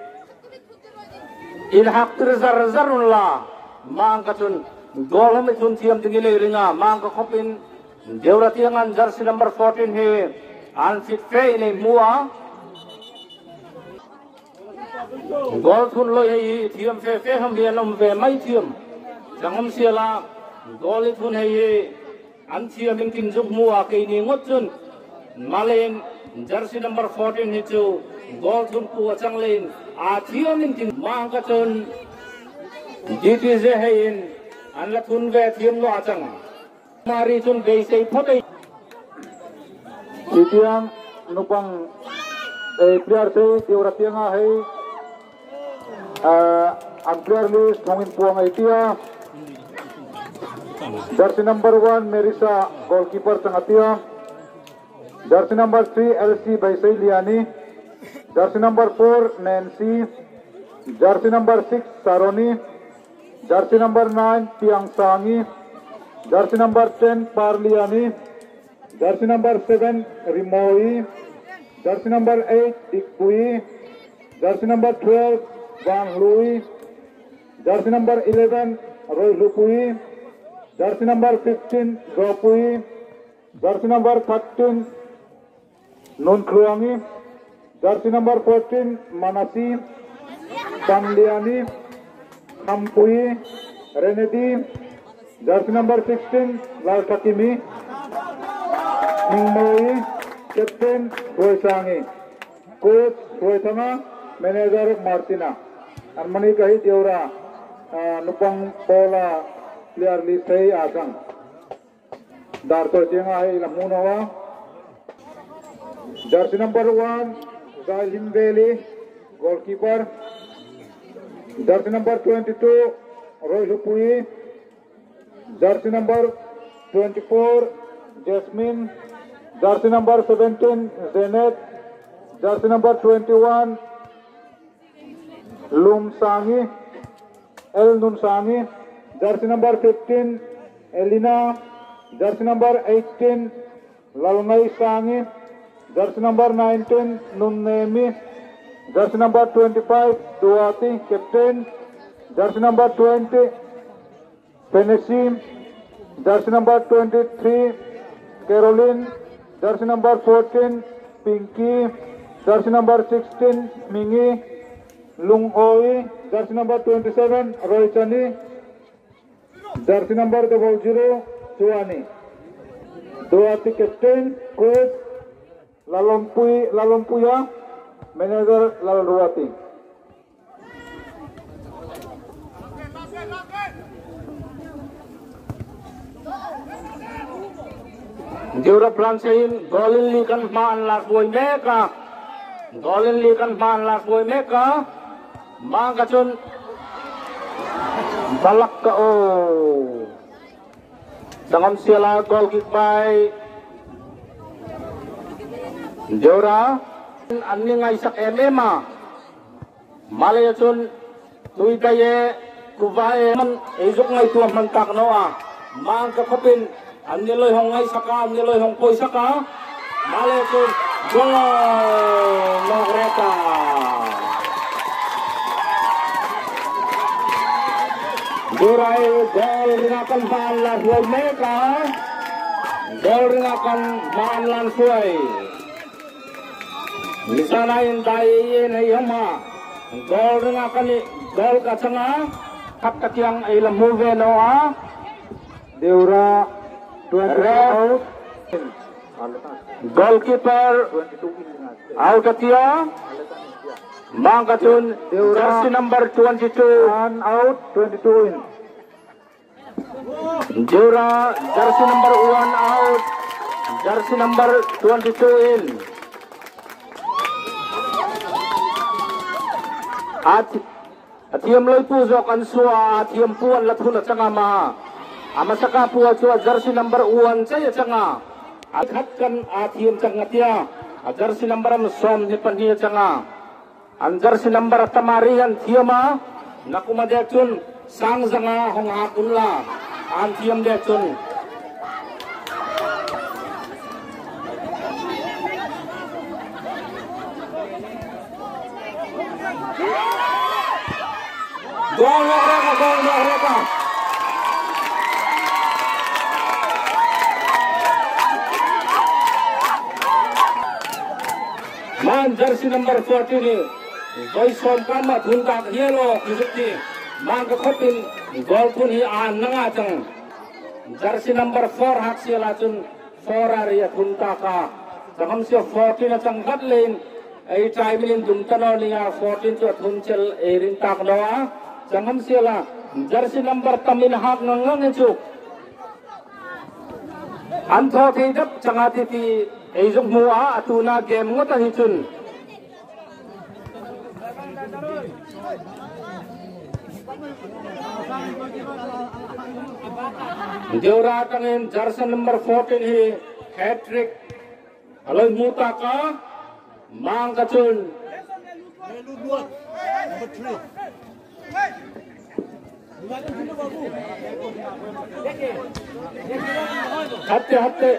in hak trizar zarunla mang ka chun gol hom chun thiam ding nei ringa mang ka khopin deura tiangan jersey number 14 hi unfit fe nei mua gol thun loi hei thiam fe ham lian om ve mai thiam jangom siala gol thun hei an thiam ling tin juk mua ke ni ngot chun malen jersey number 14 hi chu gol thun ku chang len a thiam ling tin mang ka chun DTJ hei in an la thun ve thiam lo achang mari chun ve sei photai Itiang nupang player te tiura tianga hei umpire list thongin puang aitia jersey number 1 Merisa goalkeeper tangatia jersey number 3 LC Baisai Liani jersey number 4 Nancy jersey number 6 Saroni jersey number 9 Piang Sangi jersey number 10 Parliani jersey number 7 Rimoi jersey number 8 Dikpui jersey number 12 Van Louis, jersey number 11 Roy Lupui, jersey number 15 Zopui, jersey number 13 Nun Kruangi, jersey number 14 Manasi, Pangliani, Kampui, Renedi, jersey number 16 Lal Takimi, Mingmoi, captain Roy Sangi, coach Roy Tanga, manager Martina. Armani kahi diora nupang bola player list hai asang darto jenga hai lamunawa jersey number 1 Zalim Valley goalkeeper jersey number 22 Roy Lupui jersey number 24 Jasmine jersey number 17 Zenet jersey number 21 Lum Sangi, El Nun Sangi, jersey number 15 Elina, jersey number 18 Lalngai Sangi, jersey number 19 Nunnemi, jersey number 25 Duati captain, jersey number 20 Penesim, jersey number 23 Caroline, jersey number 14 Pinky, jersey number 16 Mingi, Lung Oi, jersey number 27 Roichani, jersey number 00 Suani. Duati captain, coach Lalompuya, manager Lalruati. Jura Plansain, Golin Likan Man Las Boy Meka, Golin Likan Man Las Boy Meka, Mangkacun Balak O. Sangam sila goal kick by Jura Aning Isaac Emema, Malayachun Tuitaye Kuvae Man Ezok Ngai Tuam Mantak Noa, Mangkapin. Anniloy Hongay Saka, Anniloy Hongpoy Saka, Malayachun Gol Nogreta. Durai gol ringakan Maan Lansuay Meka, gol ringakan Maan Lansuay. Misanayin dayin ayama, gol ringakan gol kacanga, kaptakyang ay lamuve noa. Deura 22 out. Goalkeeper out atiya. Mangkatun jersey number 22 1 out, 22 in. Jura jersey number 1 out, jersey number 22 in. Atiyam loy puzok ansua atiyam puan lathuna changama. Amasaka puwa chua jersey number 1 chaya changa. Athatkan atiyam changatia. Jersey number som hipaniya changa. An jersey number tamarian thiama nakumadechun sang zanga hong hakunla an thiam dechun. Gol Nogreta. Man jersey number 14 Voice from Kama Thunka Yellow Kizukti Man Kapin Gol pun hi an nanga chang jersey number 4 hak siala chun 4 area Thunka ka Sakam siya 14 chang gat lane ay try milin dumtano niya 14 chu thunchel erin tak noa Sakam siya jersey number tamin hak ngang chu Antho thidap changati ti Ezok mua atuna game ngota hichun. Deura tangin jersey number 14 hi hat-trick. Aloy muta ka mangkachun. Hatte.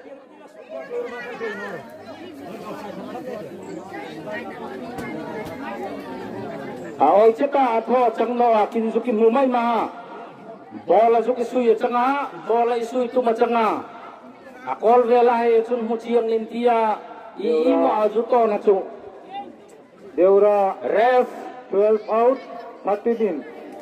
Awal ceka atho changno akin zuki mumai ma bola zuki sui changa bola isui tu machanga akol vela he chun huchiam lintia I ma azuto na chu Deura ref 12 out, 13 in.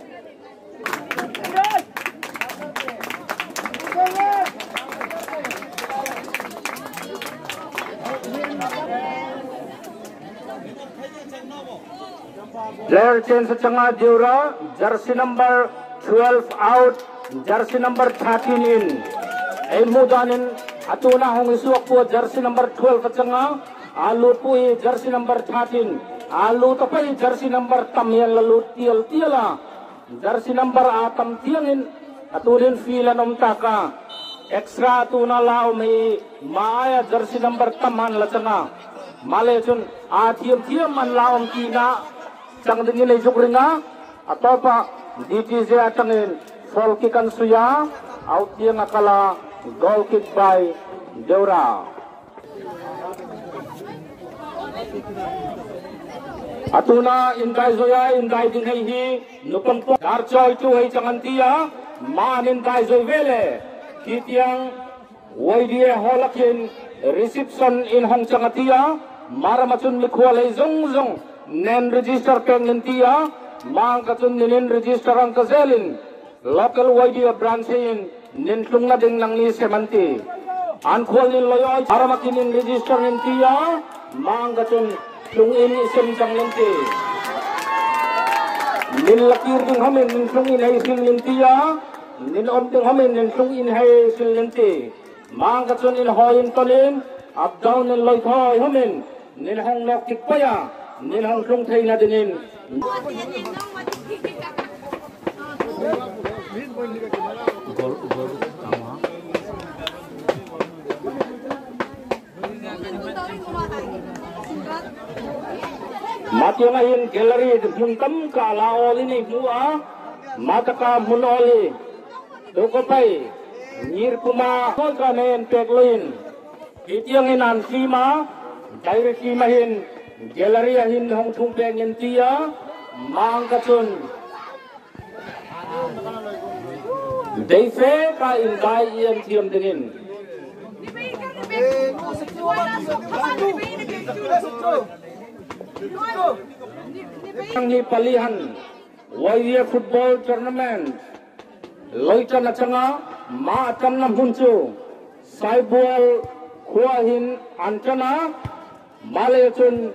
Player change changa Deura jersey number 12 out, jersey number 13 in. Ay mudanin atuna hong isuak po jersey number 12 changa alu po jersey number 13. Alu tapay jersey number tamyan lalu tiala jersey number atam tiangin atulin fila nomtaka extra atuna lao may maaya jersey number taman la changa malechun atiam man laom tina chang dingin ay jukringa atopa DTZ atangin fall kick an suya out yang akala goal kick by Deura. Atuna indai zoya indai ding hai hi nupang po darjoy tu hai changan tia man indai zoy vele kitiang waidie holakin reception in hong changatia maramachun likhwalai zong zong nen register pengin tia mang kachun nin register ang kazelin local waidie branch in nin tlungna ding nang ni semanti an khwalin loyoy maramakin register nin tia mang kachun tlung in isem chang lente nin lakir ding hamin nin tlung in hay sil tia nin om ding hamin nin tlung in hay sil lente mang kachun in hoin tolin up down in loy thoi hamin nin hong lok tik paya nin hong tlung thei na dinin Matiangahin gallery muntam ka laoli ni mua mataka munoli dokopai ngir kuma ka nen peklin itiangin an sima direct mahin gallery ahin hong thung pengin tia mang kachun deife ka indai iem thiam dingin Ni palihan Waiya football tournament Loita na changa ma atam na hunchu Saibol kuahin antana Malayachun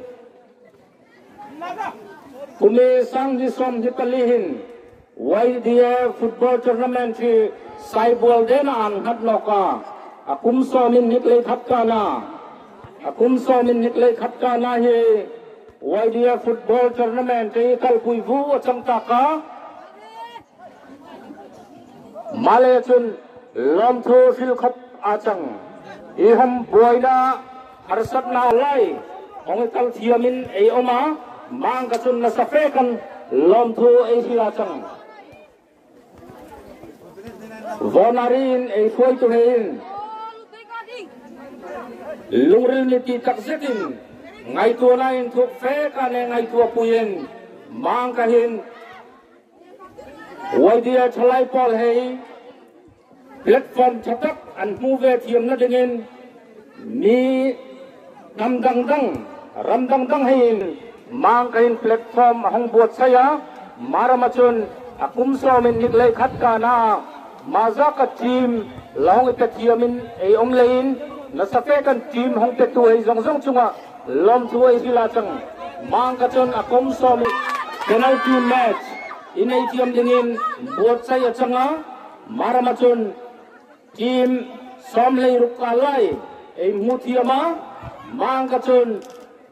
Kume sang jisom hipalihin Waiya football tournament hi Saibol dena an hatloka Akum somin hitlay khatkana Akum somin hitlay khatkana hi Waidia football tournament ay kalpuivu at samtaka Malayachun lomtho filkhop atang iham buayna arsat na alay ong ikal thiamin ay oma mang kachun nasafekan lomtho ay silatang vonarin ay fuay tuhin lungril niti taksetin ngay tua lain thuộc phê ka ne ngay tua puyen mang kahin waidia chalai pol hei platform chatak an move thiam na dingin mi ram dang dang hein mang kahin platform hong buat saya maramachun akum so min niklay khat ka na maza ka team long ita thiamin ei om lein na safe kan team hong te tu ei zong chunga lom tuai silatang mang kachon akom som penalty match inay tiam dingin buat saya changa maramachon team som lay rukalay ay mutiama mang kachon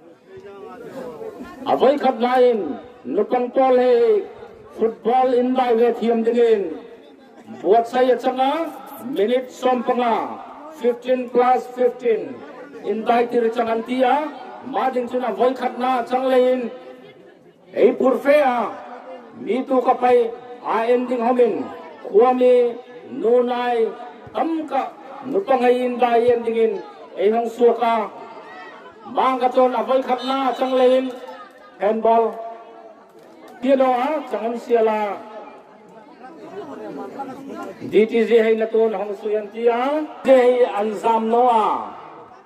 avoy khat lain nupang tol he football in by we tiam dingin buat saya changa minute som panga 15 plus 15 Indai tiri changan tia, mading chuna voy khatna changlein, ei purfea, mitu kapai a ending homin, kuami nunai tamka nupangai indai endingin, ei hong suka, mangkaton a voy khatna changlein, handball, piano a changan siala. DTZ hay naton hong suyan tia, jay anzam noa.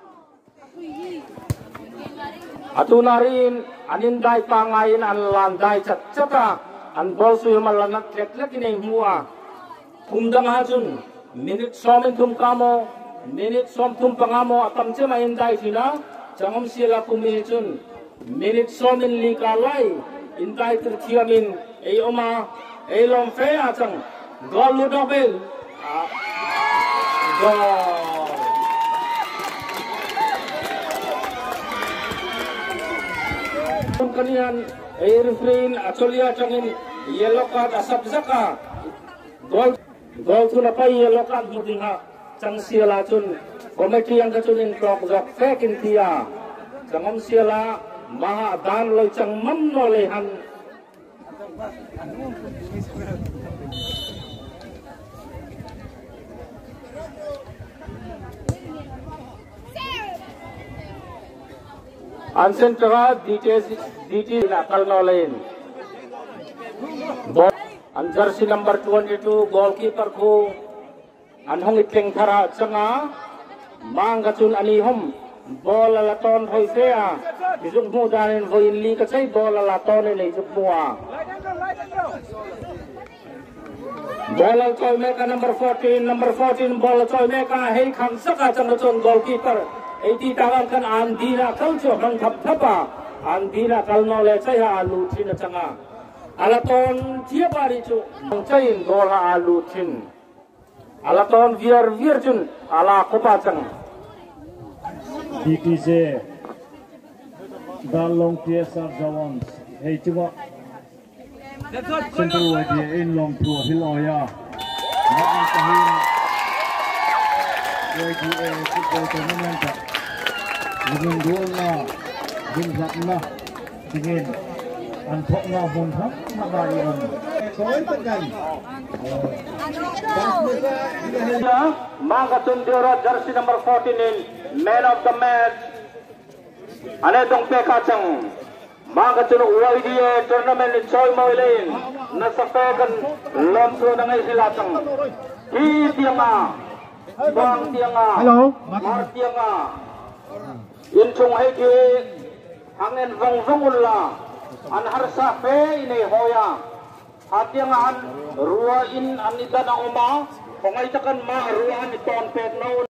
Atunarin anindai pangain an landai chat-chata an bol suyo malanat trek-trek ini mua kumdang hajun minute somin tum kamo minute som tum pangamo atam cema indai sina jangom sila kumihun minute somin likalai indai tertiamin ei oma ei lomfe atang gol ludobel gol kanian refrain acholia changin yellow card asap zaka gol tu napai yellow card mudinga chang siala chun komiti yang kachunin klok jok fekin tia changom siala maha dan loy chang mam no lehan Ansen tera DT nakal nolain. An jersey number 22 goalkeeper ko anhong itleng thara changa mangachun anihom bola laton hoi fea isuk mu danin voin li ka chai bola laton nei isuk mua bola choi meka number 14 bola choi meka hei kham saka chang chon goalkeeper eti tangan kan andira kalcho mang thap thapa andira kalno le chai ha alu thin changa alaton dia bari chu chain bola alu thin alaton vier chun ala kopa chang DTJ Dalong TSR Jawans hey chuba Central idea in long pro hiloya Maang kahin YGA football tournament Gunung duol na Gunsak na Tingin Antok na bunhak Nabari on Mangkatun Diora jersey number 14 in man of the match Anetong Pekachang Mangkatun YDA tournament in Choi Moilin Nasapekan Lomso Nangai Silatang Tianga Bang Tianga Mar Tianga Inchung Heki Hangen Vongvongulla An Harsa Pe ini Hoya Hatianga an Ruain Anita na Uma Kung ay takan ma Ruan iton pet na